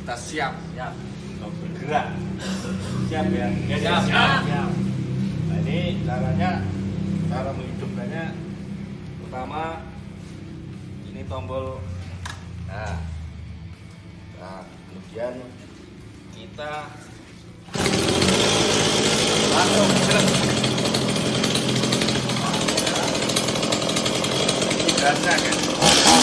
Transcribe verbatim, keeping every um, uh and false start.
kita siap. Siap. Untuk bergerak. Siap ya? Ya, Siap. siap. Siap. Nah ini caranya, cara menghidupkannya pertama ini tombol. Nah, nah kemudian kita langsung gerak. Gasnya kan?